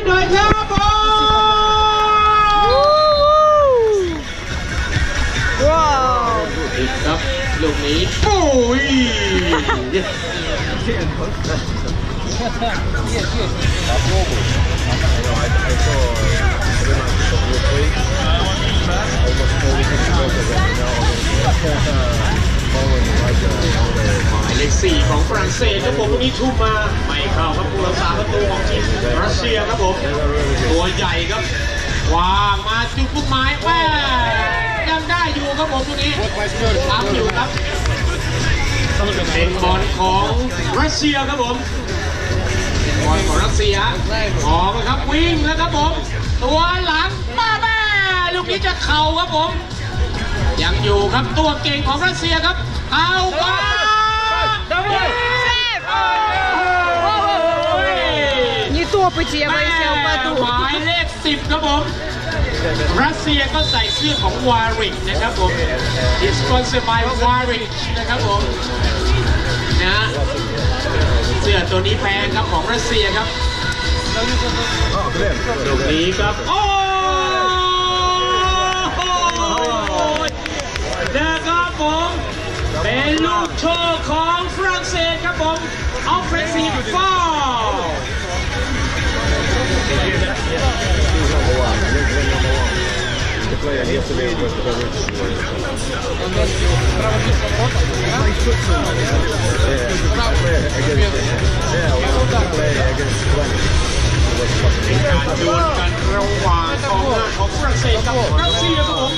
หน่อยครับผมว้าวครับลูกนี้โอ้ยเลข4ของฝรั่งเศสครับผมลูกนี้ทุ่มมาไม่เข้าครับผู้รักษาประตูของทีมรัสเซียครับผมตัวใหญ่ครับวางมาจุดลูกไม้แม่ยังได้อยู่ครับผมลูกนี้ตามอยู่ครับเป็นบอลของรัสเซียครับผมบอลของรัสเซียออกครับวิ่งแล้วครับผมตัวหลังมาแม่ลูกนี้จะเข่าครับผมยังอยู่ครับตัวเก่งของรัสเซียครับเอาไปนี่ตัวไปเจียไปเซลประตูหมายเลข10ครับผมรัสเซียก็ใส่เสื้อของวาริกนะครับผม It's sponsored by วาริกนะครับผมนะเสื้อตัวนี้แพงครับของรัสเซียครับตรงนี้ครับโอ้นะครับผมเป็นลูกโชว์ของฝรั่งเศสครับผม Offensive foul The player yesterday was the การดวลกันระหว่างกองหน้าของฝรั่งเศสกับรัสเซียครับผม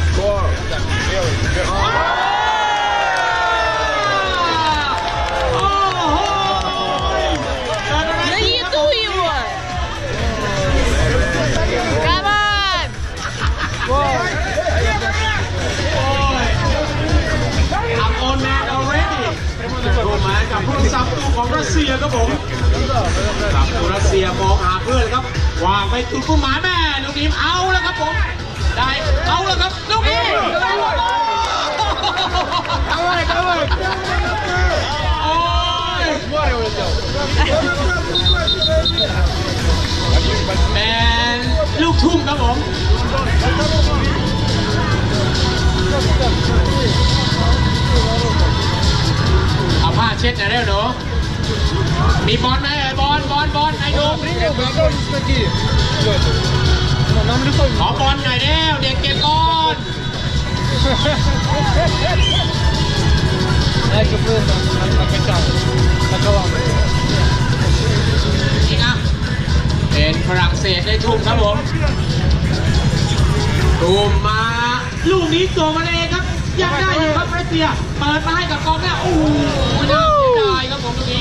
กับผู้รักษาประตูของรัสเซียครับผมกับผู้รัสเซียมองหาเพื่อนครับวางไปตุ่มผู้หมาแม่ลูกนี้เอาแล้วครับผมได้เอาแล้วครับลูกนี้เป็นลูกทุ่มครับผมเอาผ้าเช็ดหน่อยเร็วหนูมีบอลไหมบอลไอ้ดูขอบอลหน่อยเร็วเด็กเก็บบอลอีกอ่ะเป็นฝรั่งเศสได้ทุ่มครับผมทุ่มมาลูกนี้ตัวมาเองครับยังได้อยู่ครับรัสเซียเปิดมาให้กับกองหน้าโอ้โหน่าเสียดายครับผมตรงนี้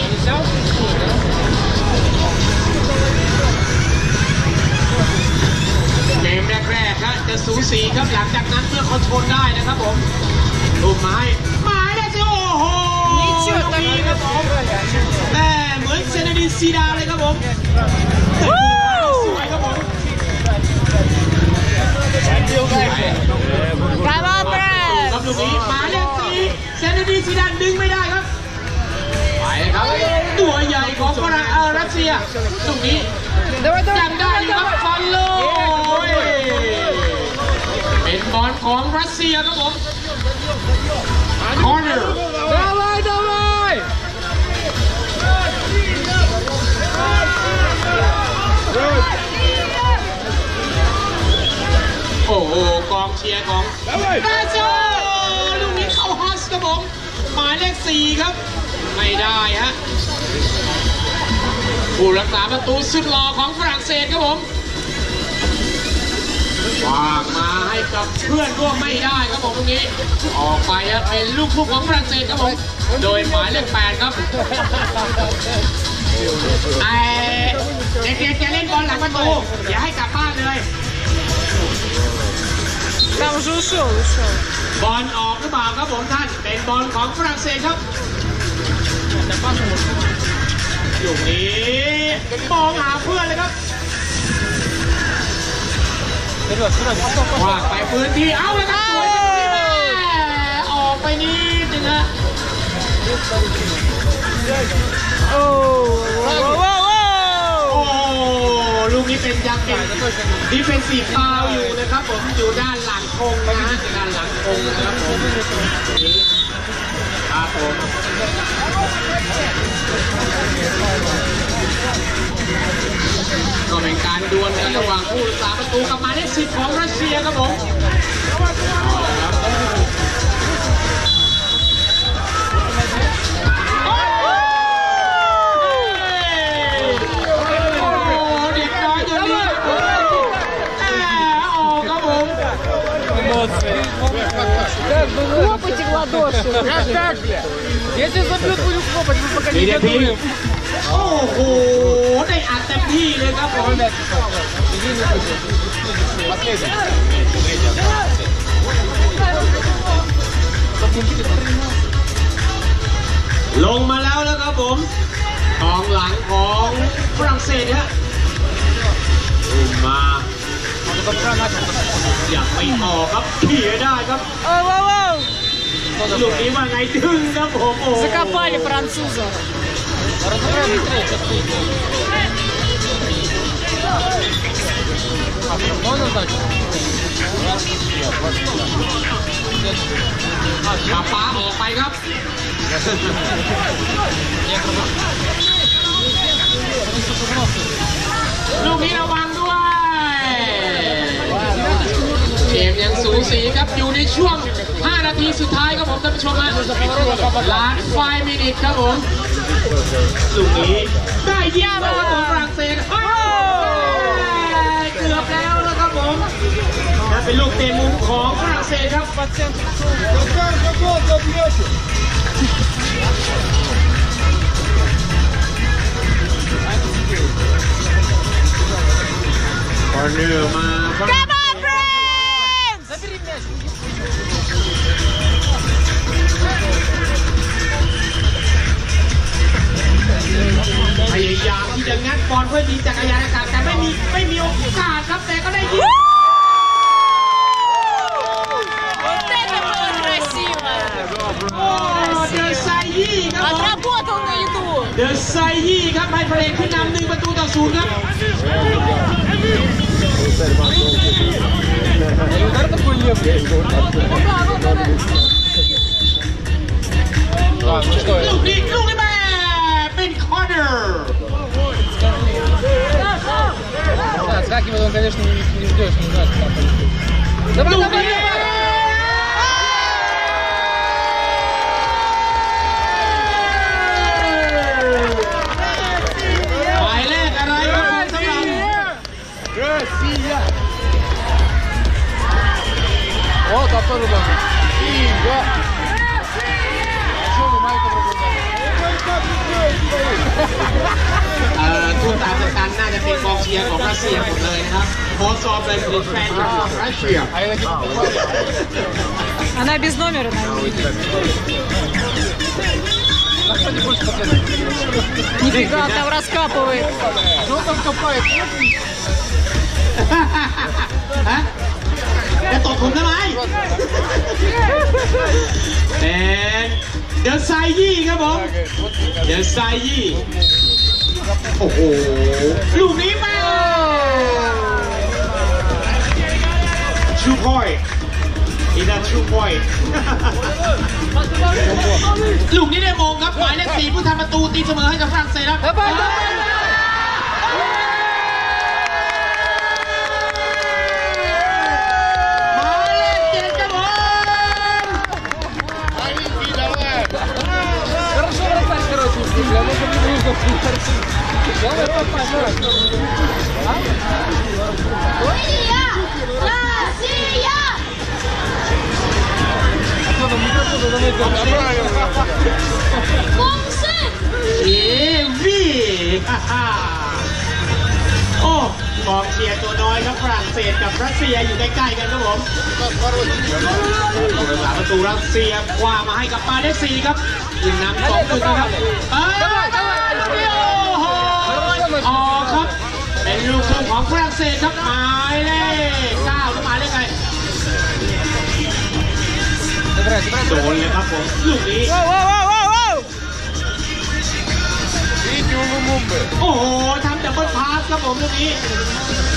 เกมแรกๆครับจะสูสีครับหลังจากนั้นเมื่อเขาชนได้นะครับผมลูกไม้ได้สิโอ้โหตรงนี้ครับผมแต่เหมือนเซนดินซีดาเลยครับผมสวยครับผมครับลูกนี้หมายเลข4เซนดินซีดานดึงไม่ได้ครับไปครับตัวใหญ่ของฝรั่งรัสเซียตรงนี้ยังได้อยู่ครับฟอลโล่เป็นบอลของรัสเซียครับผมคอร์เนอร์โอ้โหกองเชียร์ของราชลูกนี้เข้าฮอสครับผมหมายเลข4ครับไม่ได้ฮะผู้รักษาประตูสุดหล่อของฝรั่งเศสครับผมวางมาให้กับเพื่อนร่วมไม่ได้ครับผมตรงนี้ออกไปเป็นลูกของฝรั่งเศสครับผมโดยหมายเลข8ครับเด็กๆจะเล่นบอลหลังประตูอย่าให้กลับบ้านเลยบอลออกหรือเปล่าครับผมท่านเป็นบอลของฝรั่งเศสครับอยู่นี้มองหาเพื่อนเลยครับว่าไปพื้นที่เอาเลยครับสวยออกไปนิดนึงฮะโอ้ลูลูกนี้เป็นยังเป็นนี่เป็นสีขาวอยู่นะครับผมอยู่ด้านหลังธงนะฮะด้านหลังธงนะครับผมครับผมก็เป็นการดวลกันระหว่างผู้รักษาประตูกับหมายเลข10ของรัสเซียครับผม Хлопайте в ладоши. Как, бля? Если забьют, будем хлопать, мы пока не готовим. โอ้โหได้อัดเต็มที่เลยครับผมลงมาแล้วนะครับผมกองหลังของฝรั่งเศสฮะมาอยากไม่ออกครับเขี่ยได้ครับลูกนี้ว่าไงดึงครับผมโอ้ Закопали француза. ขับป้าออกไปครับลูกนี้ระวังด้วยเกมยังสูสีครับอยู่ในช่วง5 นาทีสุดท้ายครับผมท่านผู้ชมฮะล้านไฟมินิทครับผมลูกนี้ได้เยี่ยมมากของฝรั่งเศสเกือบแล้วนะครับผมนั่นเป็นลูกเตะมุมของฝรั่งเศสครับคอร์เนอร์มาพยายามที่จะงัดบอลเพื่อยิงจักรยานอากาศแต่ไม่มีโอกาสครับแต่ก็ได้ยิงเดอร์ไซยี่ครับเดอร์ไซยี่ครับให้เพลงที่นำ1-0ครับลูกนี้แม่เป็นคอร์เนอร์ Отскакивает он, конечно, не ждешь, не знаешь, как там. Давай, давай, давай! หมายเลขอะไรครับสำหรับโอ้ตัดต้นเลยอีกแล้วช่วยไม่ก็ไม่ได้ทุกตาสตันน่าจะเป็นกองเชียร์ของรัสเซียหมดเลยนะครับโพสต์ซอฟเป็นแฟนของรัสเซีย Она без номера, наверное. Нифига, там раскапывает. Что там копает? จะตบผมทำไมเป็นเดอะไซยี่ครับผมเดอะไซยี่โอ้โหลูกนี้มาชูพอยต์อีนั่นชูพอยต์ลูกนี้ได้มงครับหมายเลข4ผู้ทำประตูตีเสมอให้กับฝรั่งเศสครับโอ้กองเชียร์ตัวน้อยครับฝรั่งเศสกับรัสเซียอยู่ใกล้ๆกันครับผมประตูรัสเซียคว้ามาให้กับปาเลสซีครับยิงนำ2-0ครับออกครับเป็นลูกทุ่งของฝรั่งเศสครับหมายเลข9หรือหมายเลขไงโดนเลยครับผมลูกนี้ Lumumbe. โอ้โหทำดับเบิลพาสครับผมตรงนี้